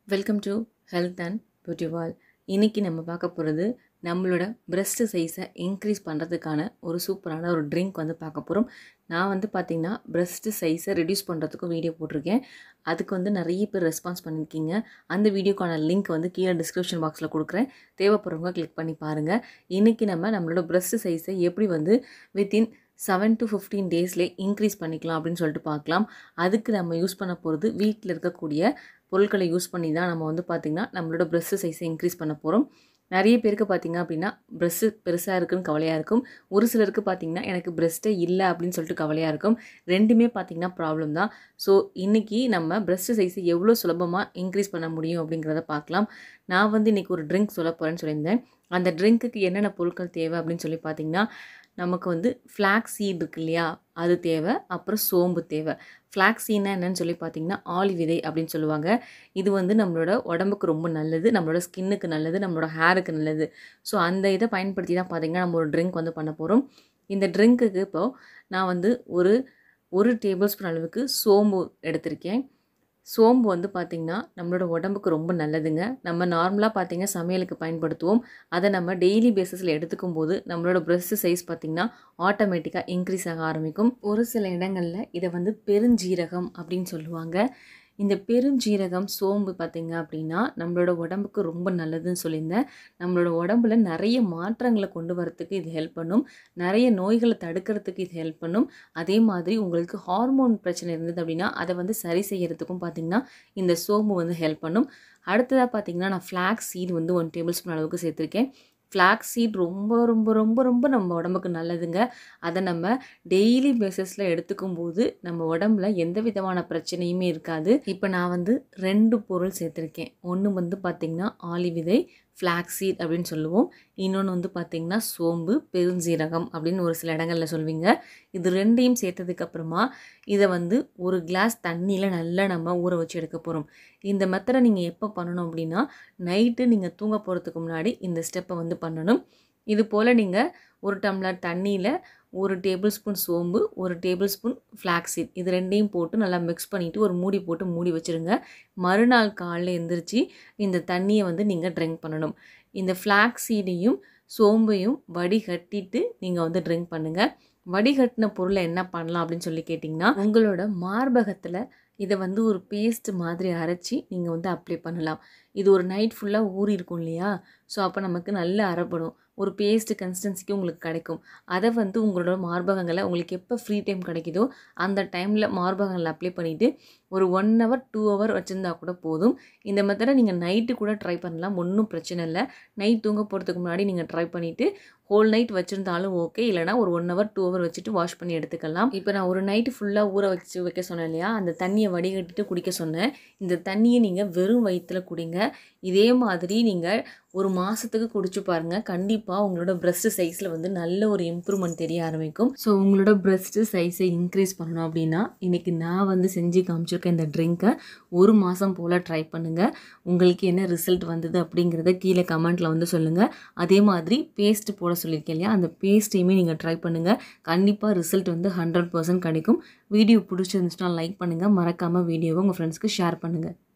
Welcome to health and beauty wall. இன்றைக்கி நம்ம பார்க்க போகிறது நம்மளோட பிரெஸ்ட் சைஸை இன்க்ரீஸ் பண்ணுறதுக்கான ஒரு சூப்பரான ஒரு ட்ரிங்க் பார்க்க போகிறோம். நான் பார்த்திங்கன்னா பிரெஸ்ட் சைஸை ரெடியூஸ் பண்ணுறதுக்கும் வீடியோ போட்டிருக்கேன். அதுக்கு நிறைய பேர் ரெஸ்பான்ஸ் பண்ணியிருக்கீங்க. அந்த வீடியோக்கான லிங்க் கீழே டிஸ்கிரிப்ஷன் பாக்ஸில் கொடுக்குறேன். தேவைப்படுறவங்க கிளிக் பண்ணி பாருங்கள். இன்றைக்கி நம்மளோட பிரெஸ்ட் சைஸை எப்படி வித்தின் 7 to 15 டேஸ்லேயே இன்க்ரீஸ் பண்ணிக்கலாம் அப்படின்னு சொல்லிட்டு பார்க்கலாம். அதுக்கு நம்ம யூஸ் பண்ண போகிறது வீட்டில் இருக்கக்கூடிய பொருட்களை யூஸ் பண்ணி தான் நம்ம பார்த்திங்கன்னா நம்மளோட பிரெஸ்ட் சைஸை இன்க்ரீஸ் பண்ண போகிறோம். நிறைய பேருக்கு பார்த்திங்க அப்படின்னா பிரெஸ்ட்டு பெருசாக இருக்குன்னு கவலையாக இருக்கும். ஒரு சிலருக்கு பார்த்திங்கன்னா எனக்கு பிரெஸ்ட்டே இல்லை அப்படின்னு சொல்லிட்டு கவலையாக இருக்கும். ரெண்டுமே பார்த்திங்கன்னா ப்ராப்ளம் தான். ஸோ இன்றைக்கி நம்ம பிரெஸ்ட் சைஸை எவ்வளோ சுலபமாக இன்க்ரீஸ் பண்ண முடியும் அப்படிங்கிறத பார்க்கலாம். நான் இன்றைக்கி ஒரு ட்ரிங்க் சொல்ல போகிறேன்னு சொல்லியிருந்தேன். அந்த ட்ரிங்க்குக்கு என்னென்ன பொருட்கள் தேவை அப்படின்னு சொல்லி பார்த்திங்கன்னா, நமக்கு ஃப்ளாக்ஸ் சீட் இருக்கு இல்லையா, அது தேவை. அப்புறம் சோம்பு தேவை. ஃப்ளாக்ஸ் சீட்னா என்னன்னு சொல்லி பார்த்திங்கன்னா ஆளி விதை அப்படின்னு சொல்லுவாங்க. இது நம்மளோட உடம்புக்கு ரொம்ப நல்லது, நம்மளோட ஸ்கின்னுக்கு நல்லது, நம்மளோட ஹேருக்கு நல்லது. ஸோ அந்த இதை பயன்படுத்தி தான் பார்த்திங்கன்னா நம்ம ஒரு ட்ரிங்க் பண்ண போகிறோம். இந்த ட்ரிங்க்குக்கு இப்போது நான் ஒரு டேபிள் ஸ்பூன் அளவுக்கு சோம்பு எடுத்திருக்கேன். சோம்பு பார்த்திங்கன்னா நம்மளோட உடம்புக்கு ரொம்ப நல்லதுங்க. நம்ம நார்மலாக பார்த்திங்கன்னா சமையலுக்கு பயன்படுத்துவோம். அதை நம்ம டெய்லி பேசிஸில் எடுத்துக்கும் போது நம்மளோட பிரெஸ்ட் சைஸ் பார்த்திங்கன்னா ஆட்டோமேட்டிக்காக இன்க்ரீஸ் ஆக ஆரம்பிக்கும். ஒரு சில இடங்களில் இதை பெருஞ்சீரகம் அப்படின்னு சொல்லுவாங்க. இந்த பெருஞ்சீரகம் சோம்பு பார்த்திங்க அப்படின்னா நம்மளோட உடம்புக்கு ரொம்ப நல்லதுன்னு சொல்லியிருந்தேன். நம்மளோட உடம்புல நிறைய மாற்றங்களை கொண்டு வரத்துக்கு இது ஹெல்ப் பண்ணும். நிறைய நோய்களை தடுக்கிறதுக்கு இது ஹெல்ப் பண்ணும். அதே மாதிரி உங்களுக்கு ஹார்மோன் பிரச்சனை இருந்தது அப்படின்னா அதை சரி செய்யறதுக்கும் பார்த்திங்கன்னா இந்த சோம்பு ஹெல்ப் பண்ணும். அடுத்ததாக பார்த்திங்கன்னா நான் ஃப்ளாக்ஸ் சீட் 1 டேபிள் ஸ்பூன் அளவுக்கு சேர்த்துருக்கேன். ஃப்ளாக்ஸ் சீட் ரொம்ப ரொம்ப ரொம்ப ரொம்ப நம்ம உடம்புக்கு நல்லதுங்க. அதை நம்ம டெய்லி பேசிஸில் எடுத்துக்கும் போது நம்ம உடம்புல எந்த விதமான பிரச்சனையுமே இருக்காது. இப்போ நான் 2 பொருள் சேர்த்துருக்கேன். ஒன்று பார்த்திங்கன்னா ஆளி விதை, ஃப்ளாக்ஸ் சீட் அப்படின்னு சொல்லுவோம். இன்னொன்று பார்த்திங்கன்னா சோம்பு, பெருஞ்சீரகம் அப்படின்னு ஒரு சில இடங்களில் சொல்வீங்க. இது ரெண்டையும் சேர்த்ததுக்கப்புறமா இதை ஒரு கிளாஸ் தண்ணியில் நல்லா நம்ம ஊற வச்சு எடுக்க போகிறோம். இந்த மெத்தடை நீங்கள் எப்போ பண்ணணும் அப்படின்னா, நைட்டு நீங்கள் தூங்க போகிறதுக்கு முன்னாடி இந்த ஸ்டெப்பை பண்ணணும். இது போல் நீங்கள் ஒரு டம்ளர் தண்ணியில் 1 டேபிள் ஸ்பூன் சோம்பு, 1 டேபிள் ஸ்பூன் ஃப்ளாக்ஸ் சீட் இது ரெண்டையும் போட்டு நல்லா மிக்ஸ் பண்ணிவிட்டு ஒரு மூடி போட்டு மூடி வச்சுருங்க. மறுநாள் காலையில் எழுந்திரிச்சு இந்த தண்ணியை நீங்கள் ட்ரிங்க் பண்ணணும். இந்த ஃப்ளாக்ஸ் சீடையும் சோம்பையும் வடிகட்டிட்டு நீங்கள் ட்ரிங்க் பண்ணுங்கள். வடிகட்டின பொருளை என்ன பண்ணலாம் அப்படின்னு சொல்லி கேட்டிங்கன்னா, உங்களோட மார்பகத்தில் இதை ஒரு பேஸ்ட் மாதிரி அரைச்சி நீங்கள் அப்ளை பண்ணலாம். இது ஒரு நைட் ஃபுல்லாக ஊறி இருக்கும் இல்லையா, ஸோ அப்போ நமக்கு நல்ல அரைப்படும். ஒரு பேஸ்ட் கன்சிஸ்டன்சிக்கு உங்களுக்கு கிடைக்கும். அதை உங்களோட மார்பகங்களை உங்களுக்கு எப்போ ஃப்ரீ டைம் கிடைக்குதோ அந்த டைமில் மார்பகங்களை அப்ளை பண்ணிவிட்டு ஒரு 1 hour 2 hour வச்சுருந்தா கூட போதும். இந்த மெத்தடை நீங்கள் நைட்டு கூட ட்ரை பண்ணலாம், ஒன்றும் பிரச்சனை இல்லை. நைட் தூங்க போகிறதுக்கு முன்னாடி நீங்கள் ட்ரை பண்ணிவிட்டு ஹோல் நைட் வச்சுருந்தாலும் ஓகே, இல்லைனா ஒரு 1 hour 2 hour வச்சுட்டு வாஷ் பண்ணி எடுத்துக்கலாம். இப்போ நான் ஒரு நைட்டு ஃபுல்லாக ஊற வைக்க சொன்னேன் இல்லையா, அந்த தண்ணியை வடிகட்டிட்டு குடிக்க சொன்னேன். இந்த தண்ணியை நீங்கள் வெறும் வயிற்றில் குடிங்க. இதே மாதிரி நீங்கள் ஒரு மாதத்துக்கு குடிச்சு பாருங்கள். கண்டிப்பாக உங்களோட பிரெஸ்ட் சைஸில் நல்ல ஒரு இம்ப்ரூவ்மெண்ட் தெரிய ஆரம்பிக்கும். ஸோ உங்களோட பிரெஸ்ட் சைஸை இன்க்ரீஸ் பண்ணணும் அப்படின்னா இன்றைக்கி நான் செஞ்சு காமிச்சிருக்கேன் இந்த ட்ரிங்க்கை. ஒரு மாதம் போல் ட்ரை பண்ணுங்கள். உங்களுக்கு என்ன ரிசல்ட் வந்தது அப்படிங்கிறத கீழே கமெண்ட்டில் சொல்லுங்கள். அதே மாதிரி பேஸ்ட் போட சொல்லியிருக்கேன் இல்லையா, அந்த பேஸ்ட்டையுமே நீங்கள் ட்ரை பண்ணுங்கள். கண்டிப்பாக ரிசல்ட் 100% கிடைக்கும். வீடியோ பிடிச்சிருந்துச்சுன்னா லைக் பண்ணுங்கள். மறக்காமல் வீடியோவை உங்கள் ஃப்ரெண்ட்ஸ்க்கு ஷேர் பண்ணுங்கள்.